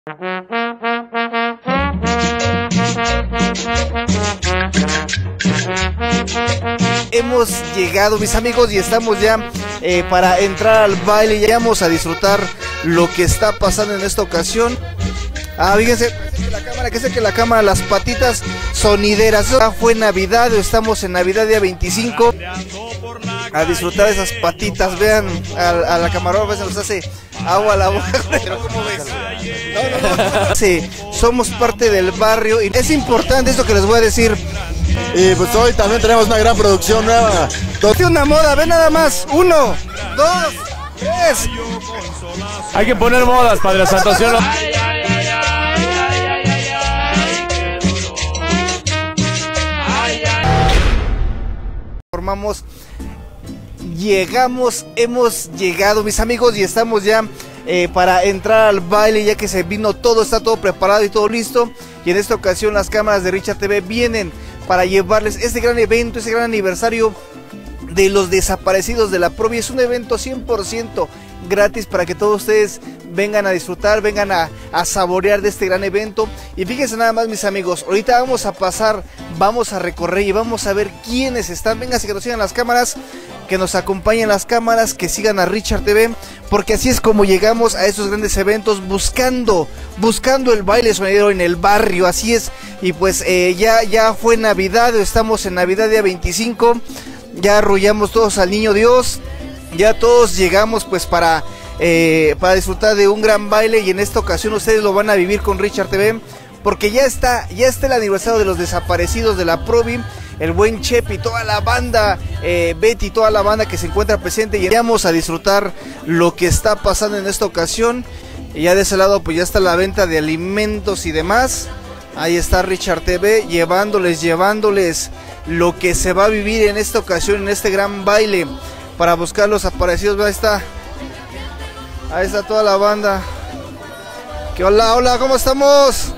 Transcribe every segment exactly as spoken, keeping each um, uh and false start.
Hemos llegado, mis amigos, y estamos ya eh, para entrar al baile. Ya vamos a disfrutar lo que está pasando en esta ocasión. Ah, fíjense, que la cámara, que sé que la cámara, las patitas sonideras. Ya fue Navidad, estamos en Navidad día veinticinco. A disfrutar esas patitas, vean a, a la camarógrafa, se nos hace agua a la boca. Pero ¿cómo ves? No, no, no. Sí, somos parte del barrio y es importante esto que les voy a decir. Y pues hoy también tenemos una gran producción nueva. Toque una moda, ven nada más. Uno, dos, tres. Hay que poner modas, Padre Santo, ¿sí o no? Formamos, llegamos, hemos llegado, mis amigos, y estamos ya eh, para entrar al baile, ya que se vino todo, está todo preparado y todo listo. Y en esta ocasión las cámaras de Richard T V vienen para llevarles este gran evento, este gran aniversario de los desaparecidos de la Provi. Es un evento cien por ciento gratis para que todos ustedes vengan a disfrutar, vengan a, a saborear de este gran evento. Y fíjense nada más, mis amigos, ahorita vamos a pasar, vamos a recorrer y vamos a ver quiénes están. Vénganse, que nos sigan las cámaras, que nos acompañen las cámaras, que sigan a Richard T V, porque así es como llegamos a estos grandes eventos, buscando, buscando el baile sonidero en el barrio, así es. Y pues eh, ya, ya fue Navidad, estamos en Navidad día veinticinco, ya arrullamos todos al Niño Dios, ya todos llegamos pues para, eh, para disfrutar de un gran baile, y en esta ocasión ustedes lo van a vivir con Richard T V, porque ya está, ya está el aniversario de los desaparecidos de la Provi. El buen Chepi, toda la banda, eh, Betty, toda la banda que se encuentra presente, y vamos a disfrutar lo que está pasando en esta ocasión. Y ya de ese lado pues ya está la venta de alimentos y demás. Ahí está Richard T V llevándoles, llevándoles lo que se va a vivir en esta ocasión, en este gran baile para buscar los desaparecidos. Ahí está, ahí está toda la banda. Que hola, hola, ¿cómo estamos?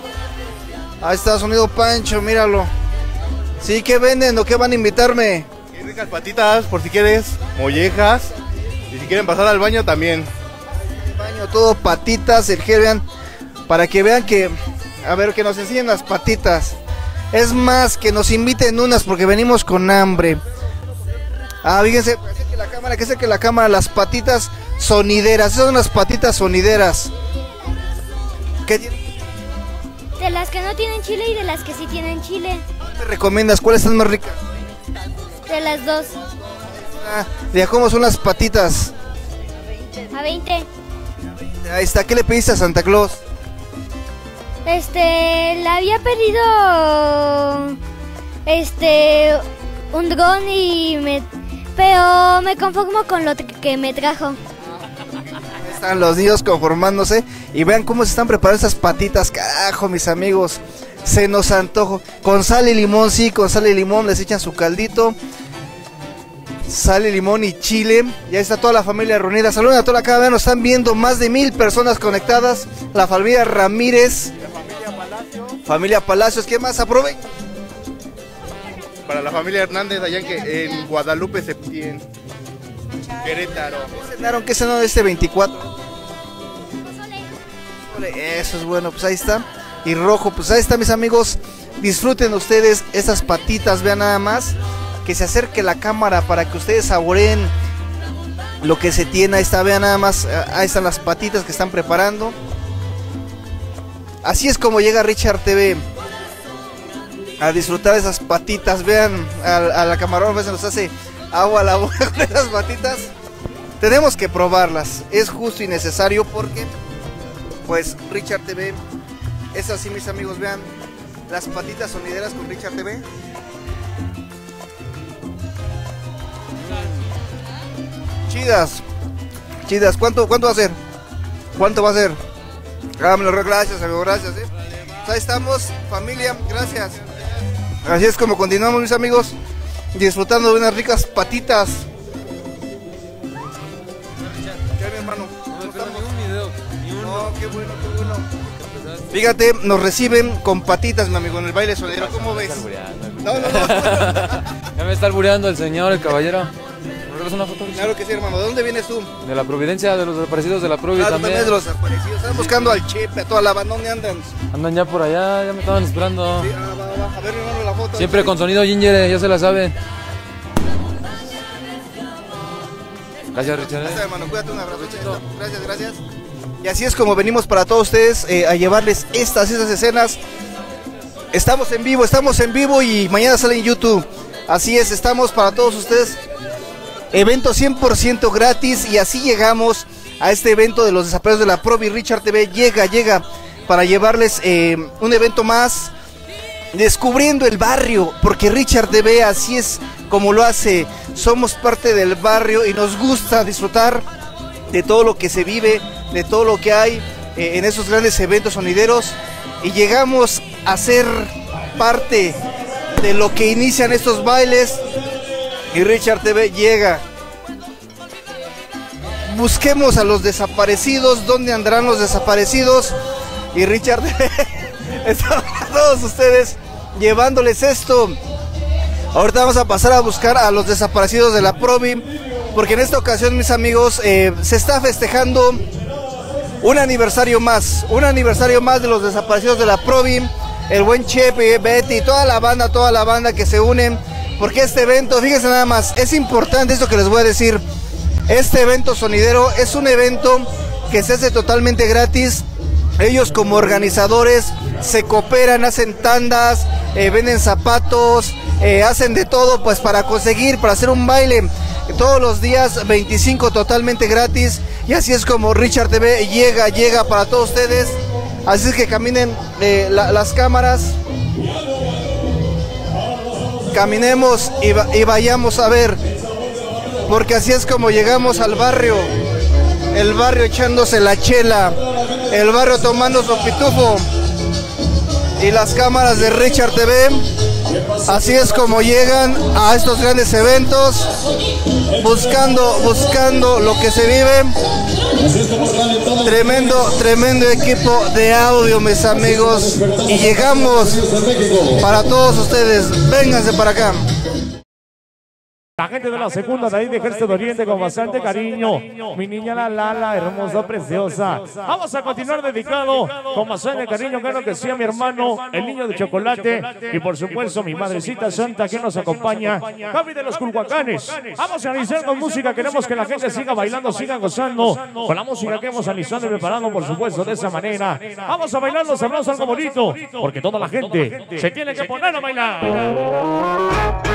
Ahí está Sonido Pancho, míralo. Sí, ¿qué venden o qué van a invitarme? Qué ricas patitas, por si quieres, mollejas. Y si quieren pasar al baño también. El baño, todo patitas, el gel, vean, para que vean que, a ver, que nos enseñen las patitas. Es más, que nos inviten unas porque venimos con hambre. Ah, fíjense, que la cámara, que sé que la cámara, las patitas sonideras, esas son las patitas sonideras. ¿Qué tienen? De las que no tienen chile y de las que sí tienen chile. ¿Qué me recomiendas? ¿Cuáles están más ricas? De las dos. Ah, ¿de cómo son las patitas? A veinte. Ahí está, ¿qué le pediste a Santa Claus? Este, le había pedido este un dron y me pero me conformo con lo que me trajo. Ahí están los niños conformándose y vean cómo se están preparando esas patitas, carajo, mis amigos. Se nos antojo. Con sal y limón, sí, con sal y limón les echan su caldito. Sal y limón y chile. Ya está toda la familia reunida. Saludos a toda la cámara, nos están viendo más de mil personas conectadas. La familia Ramírez. La familia Palacio. Familia Palacios, ¿qué más? Aprovechen. Para la familia Hernández allá en, que, en Guadalupe, Septién. Querétaro. ¿Qué cenaron? ¿Qué cenaron este veinticuatro? Eso es bueno, pues ahí está. Y rojo, pues ahí está, mis amigos. Disfruten ustedes esas patitas, vean nada más. Que se acerque la cámara para que ustedes saboreen lo que se tiene. Ahí está, vean nada más. Ahí están las patitas que están preparando. Así es como llega Richard T V a disfrutar de esas patitas. Vean a, a la camarógrafa, se nos hace agua a la boca con esas patitas. Tenemos que probarlas, es justo y necesario, porque pues Richard T V es así, mis amigos. Vean las patitas sonideras con Richard T V. Chidas, chidas. ¿Cuánto, cuánto va a ser? ¿Cuánto va a ser? Hágamelo, gracias, amigo, gracias. ¿eh? Pues ahí estamos, familia, gracias. Así es como continuamos, mis amigos, disfrutando de unas ricas patitas. ¿Qué, mi hermano? No, pero ni un video, ni uno. No, qué bueno, qué bueno. Fíjate, nos reciben con patitas, mi amigo, en el baile sonidero. ¿Cómo ves? No, no, no. Ya me está albureando el señor, el caballero. regalas una foto? Claro que sí, hermano. ¿De dónde vienes tú? De la Providencia, de los desaparecidos de la Provi Ah, también. también de los desaparecidos. Están buscando al Chepe, a toda la banda. ¿Dónde andan? Andan ya por allá, ya me estaban esperando. Sí, ah, va, va. A ver, mi hermano, la foto. Siempre con sonido ginger, ya se la saben. Gracias, Richard. Gracias, hermano. Cuídate, un abrazo. Gracias, gracias. Y así es como venimos para todos ustedes eh, a llevarles estas, estas escenas. Estamos en vivo, estamos en vivo y mañana sale en YouTube. Así es, estamos para todos ustedes. Evento cien por ciento gratis y así llegamos a este evento de los desaparecidos de la Provi. Richard T V llega, llega para llevarles eh, un evento más, descubriendo el barrio, porque Richard T V así es como lo hace. Somos parte del barrio y nos gusta disfrutar de todo lo que se vive, de todo lo que hay eh, en esos grandes eventos sonideros, y llegamos a ser parte de lo que inician estos bailes y Richard T V llega. Busquemos a los desaparecidos. ¿Dónde andarán los desaparecidos? Y Richard T V está para todos ustedes llevándoles esto. Ahorita vamos a pasar a buscar a los desaparecidos de la Provi, porque en esta ocasión, mis amigos, eh, se está festejando un aniversario más, un aniversario más de los desaparecidos de la Provi. El buen Chepe, Betty, toda la banda, toda la banda que se unen, porque este evento, fíjense nada más, es importante esto que les voy a decir. Este evento sonidero es un evento que se hace totalmente gratis. Ellos como organizadores se cooperan, hacen tandas, eh, venden zapatos, eh, hacen de todo pues para conseguir, para hacer un baile todos los días veinticinco totalmente gratis. Y así es como Richard T V llega, llega para todos ustedes. Así es que caminen eh, la, las cámaras, caminemos y, va, y vayamos a ver, porque así es como llegamos al barrio, el barrio echándose la chela, el barrio tomando su pitufo, y las cámaras de Richard T V, así es como llegan a estos grandes eventos, buscando, buscando lo que se vive. Tremendo, tremendo equipo de audio, mis amigos, y llegamos para todos ustedes. Vénganse para acá. La gente de la segunda de ahí de Ejército de Oriente con bastante cariño. Mi niña la Lala, hermosa, preciosa. Vamos a continuar dedicado con bastante cariño, claro que sí, a mi hermano, el niño de chocolate. Y por supuesto, mi madrecita santa que nos acompaña, Javi de los Culhuacanes. Vamos a iniciar con música. Queremos que la gente siga bailando, siga gozando con la música que hemos alisado y preparado, por supuesto, de esa manera. Vamos a bailar, los aplausos, algo bonito, porque toda la gente se tiene que poner a bailar.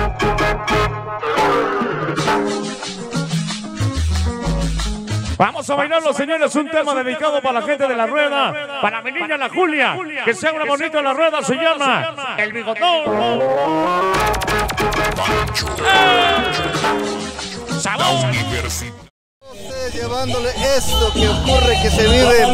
Vamos a bailarlo, señores, un tema dedicado para la gente de la rueda, para mi niña la Julia, que sea una bonita la rueda, se llama El Bigotón. ¡Sabor! Ustedes llevándole esto que ocurre, que se vive.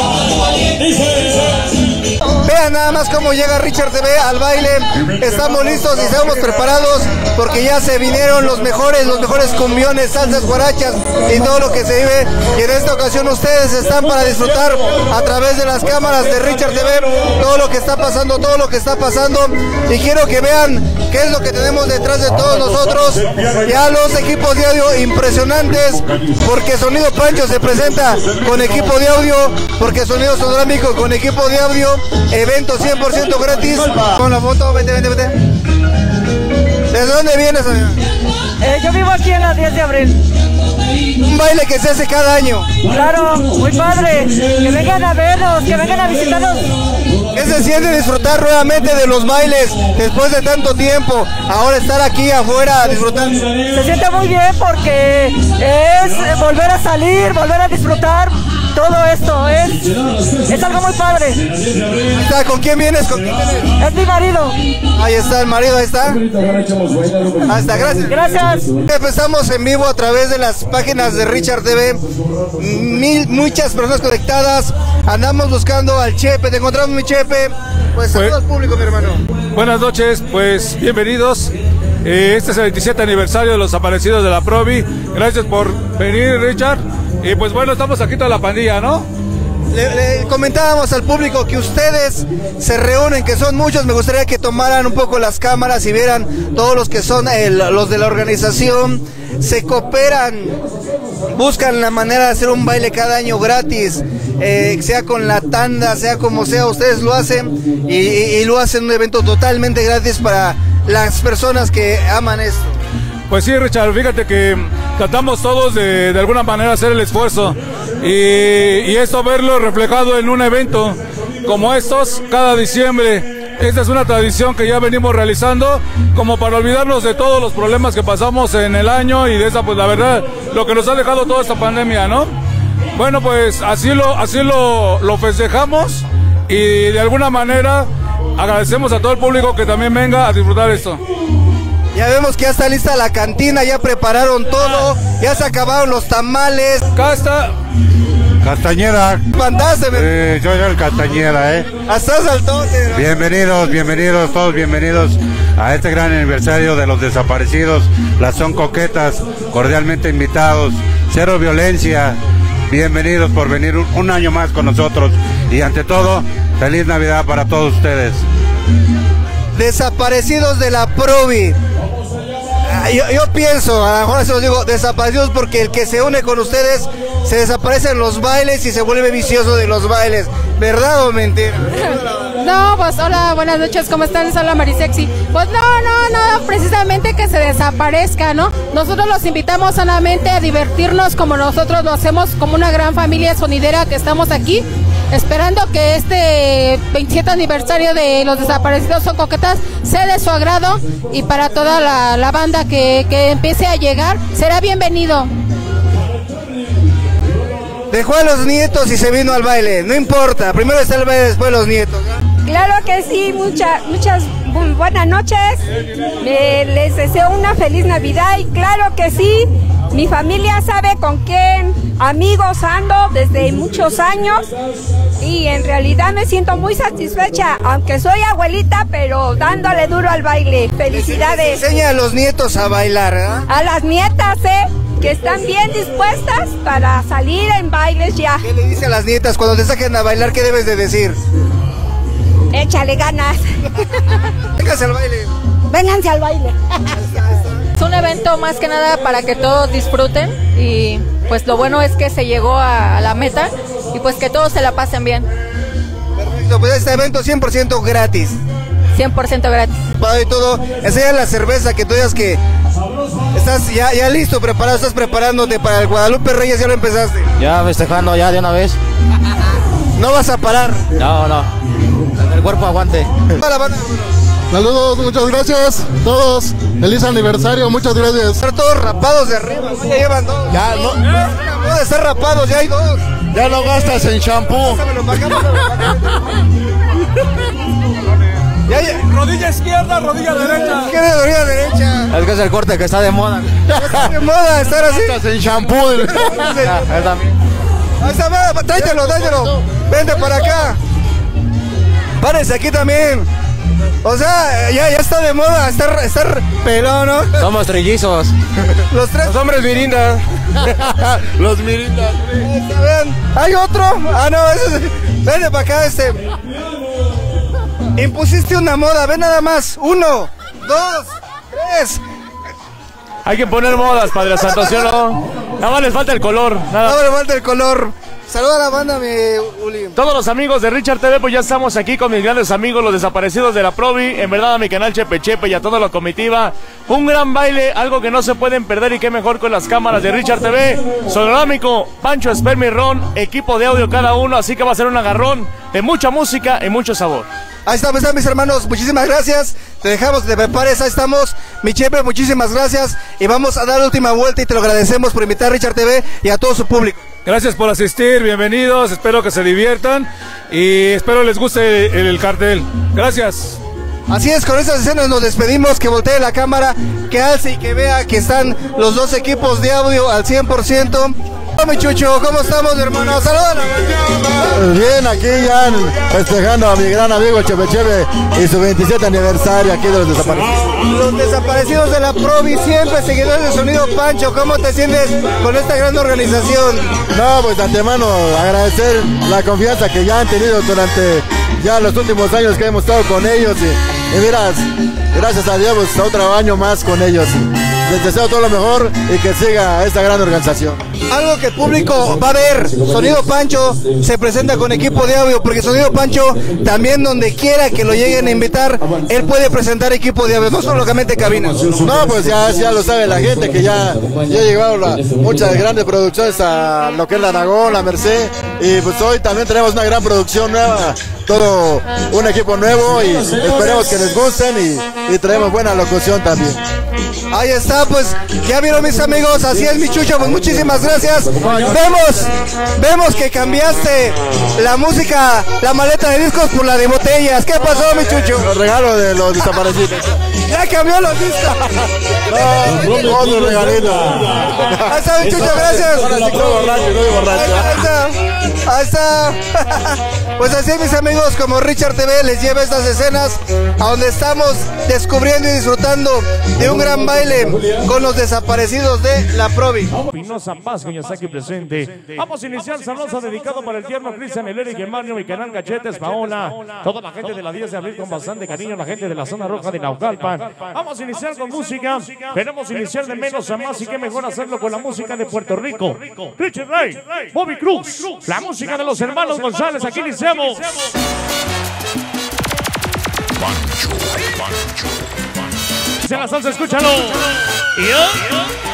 Vean nada más cómo llega Richard T V al baile. Estamos listos y estamos preparados porque ya se vinieron los mejores, los mejores cumbiones, salsas, guarachas y todo lo que se vive. Y en esta ocasión ustedes están para disfrutar a través de las cámaras de Richard T V todo lo que está pasando, todo lo que está pasando. Y quiero que vean qué es lo que tenemos detrás de todos nosotros. Ya los equipos de audio impresionantes, porque Sonido Pancho se presenta con equipo de audio, porque Sonido Sonorámico con equipo de audio, evento cien por ciento gratis. Con la foto, vete, vete, vete. ¿De dónde vienes? Eh, yo vivo aquí en la diez de abril. Un baile que se hace cada año. Claro, muy padre. Que vengan a vernos, que vengan a visitarnos. ¿Qué se siente disfrutar nuevamente de los bailes después de tanto tiempo? Ahora estar aquí afuera disfrutando. Se siente muy bien porque es volver a salir, volver a disfrutar. Todo esto es, es algo muy padre. ¿Está? ¿Con quién vienes? ¿Con quién vienes? Es mi marido. Ahí está el marido, ahí está. Hasta, gracias. Gracias. Empezamos en vivo a través de las páginas de Richard T V. Mil, muchas personas conectadas. Andamos buscando al Chepe. Te encontramos, mi Chepe. Pues saludos al público, mi hermano. Buenas noches, pues bienvenidos. Eh, este es el veintisiete aniversario de los desaparecidos de la Provi. Gracias por venir, Richard. Y pues bueno, estamos aquí toda la pandilla, ¿no? Le, le comentábamos al público que ustedes se reúnen, que son muchos. Me gustaría que tomaran un poco las cámaras y vieran todos los que son el, los de la organización. Se cooperan, buscan la manera de hacer un baile cada año gratis, eh, sea con la tanda, sea como sea, ustedes lo hacen y, y, y lo hacen un evento totalmente gratis para las personas que aman esto. Pues sí, Richard, fíjate que tratamos todos de, de alguna manera hacer el esfuerzo y, y esto verlo reflejado en un evento como estos cada diciembre. Esta es una tradición que ya venimos realizando como para olvidarnos de todos los problemas que pasamos en el año y de esa, pues la verdad, lo que nos ha dejado toda esta pandemia, ¿no? Bueno, pues así lo, así lo, lo festejamos y de alguna manera agradecemos a todo el público que también venga a disfrutar esto. Ya vemos que ya está lista la cantina, ya prepararon todo, ya se acabaron los tamales. Acá está. Castañeda. Mandaste, eh, yo soy el Castañeda, ¿eh? Hasta saltote. Bienvenidos, bienvenidos, todos bienvenidos a este gran aniversario de los desaparecidos. Las Son Coquetas, cordialmente invitados. Cero violencia. Bienvenidos por venir un, un año más con nosotros. Y ante todo, feliz Navidad para todos ustedes. Desaparecidos de la Provi. Yo, yo pienso, a lo mejor se los digo, desaparecidos porque el que se une con ustedes se desaparece en los bailes y se vuelve vicioso de los bailes. ¿Verdad o mentira? No, pues hola, buenas noches, ¿cómo están? Hola Marisexy. Pues no, no, no, precisamente que se desaparezca, ¿no? Nosotros los invitamos solamente a divertirnos como nosotros lo hacemos, como una gran familia sonidera que estamos aquí, esperando que este veintisiete aniversario de los desaparecidos Son Coquetas sea de su agrado y para toda la, la banda que, que empiece a llegar, será bienvenido. Dejó a los nietos y se vino al baile, no importa, primero está el baile, después los nietos, ¿no? Claro que sí, mucha, muchas bu buenas noches, eh, les deseo una feliz Navidad y claro que sí, mi familia sabe con quién amigos ando desde muchos años y en realidad me siento muy satisfecha, aunque soy abuelita, pero dándole duro al baile. Felicidades. Enseña a los nietos a bailar, ¿eh? A las nietas, ¿eh? Que están bien dispuestas para salir en bailes ya. ¿Qué le dice a las nietas cuando te saquen a bailar? ¿Qué debes de decir? Échale ganas. Vénganse al baile. Vénganse al baile. Es un evento más que nada para que todos disfruten y pues lo bueno es que se llegó a, a la meta y pues que todos se la pasen bien. Perfecto, pues este evento cien por ciento gratis. cien por ciento gratis. Para y todo, enseña la cerveza, que tú digas que estás ya, ya listo, preparado, estás preparándote para el Guadalupe Reyes, ya lo empezaste. Ya festejando ya de una vez. No vas a parar. No, no. El cuerpo aguante. Saludos, muchas gracias a todos. Feliz aniversario, muchas gracias. Están todos rapados de arriba, ya llevan dos. Ya no. No de estar rapados, ya hay dos. Ya no gastas en shampoo. Ya, ya. Rodilla izquierda, rodilla derecha. Izquierda, rodilla derecha. Es que es el corte que está de moda. Está de moda estar así. Gastas en shampoo. Ah, es también. Ahí está, va, tráetelo, tráetelo. Vente para acá. Párense aquí también. O sea, ya, ya está de moda estar, estar pelón, ¿no? Somos trillizos. Los tres. Los hombres mirinda. Los mirindas. ¿Hay otro? Ah, no, ese es... Vente para acá, este. Impusiste una moda, ve nada más. Uno, dos, tres. Hay que poner modas, Padre Santo, ¿sí o no? Nada más les falta el color. Nada. Nada más le falta el color. Saluda a la banda, mi Uli. Todos los amigos de Richard T V, pues ya estamos aquí con mis grandes amigos, los desaparecidos de la Provi. En verdad, a mi canal Chepe Chepe y a toda la comitiva. Un gran baile, algo que no se pueden perder y qué mejor con las cámaras de Richard T V. Sonorámico, Pancho, Esperma y Ron, equipo de audio cada uno, así que va a ser un agarrón de mucha música y mucho sabor. Ahí están, están mis hermanos, muchísimas gracias. Te dejamos que te prepares, ahí estamos. Mi Chepe, muchísimas gracias. Y vamos a dar la última vuelta y te lo agradecemos por invitar a Richard T V y a todo su público. Gracias por asistir, bienvenidos, espero que se diviertan y espero les guste el, el cartel. Gracias. Así es, con estas escenas nos despedimos, que voltee la cámara, que alce y que vea que están los dos equipos de audio al cien por ciento. Mi Chucho, ¿cómo estamos, hermano? Saludos. Bien, aquí ya festejando a mi gran amigo Cheve Cheve y su veintisiete aniversario aquí de los desaparecidos. Los desaparecidos de la Provi, siempre seguidores de Sonido Pancho. ¿Cómo te sientes con esta gran organización? No, pues de antemano agradecer la confianza que ya han tenido durante ya los últimos años que hemos estado con ellos y, y miras, gracias a Dios, pues otro año más con ellos. Les deseo todo lo mejor y que siga esta gran organización. Algo que el público va a ver, Sonido Pancho se presenta con equipo de audio, porque Sonido Pancho también donde quiera que lo lleguen a invitar, él puede presentar equipo de audio, no solamente cabina. No, pues ya, ya lo sabe la gente, que ya, ya llegaron la, muchas grandes producciones a lo que es la Aragón, la Merced, y pues hoy también tenemos una gran producción nueva, todo un equipo nuevo y esperemos que les gusten y, y traemos buena locución también. Ahí está, pues ya vieron mis amigos, así es mi Chucho, pues muchísimas gracias. Vemos, vemos que cambiaste la música, la maleta de discos por la de botellas. ¿Qué pasó, mi Chucho? Los regalos de los desaparecidos. Ya cambió los discos. No, otro regalito. Ahí está, mi Chucho, gracias. Ahora sí estoy borracho, no estoy borracho. Ahí está, ahí está. Pues así mis amigos, como Richard T V les lleva estas escenas a donde estamos descubriendo y disfrutando de un gran baile con los desaparecidos de la Provi. Pinoza Paz, Coñazaki presente. Vamos a iniciar sabroso dedicado para el tierno Cristian, el Eric, Mario, mi canal Cachetes, Paola, toda la gente de la diez de abril con bastante cariño, la gente de la zona roja de Naucalpan. Vamos a iniciar con música. Queremos iniciar de menos a más y qué mejor hacerlo con la música de Puerto Rico. Richard Ray, Bobby Cruz, la música de los hermanos González. Aquí iniciamos. Pancho, Pancho, Pancho. Se la salsa, escúchalo. ¿Y yo?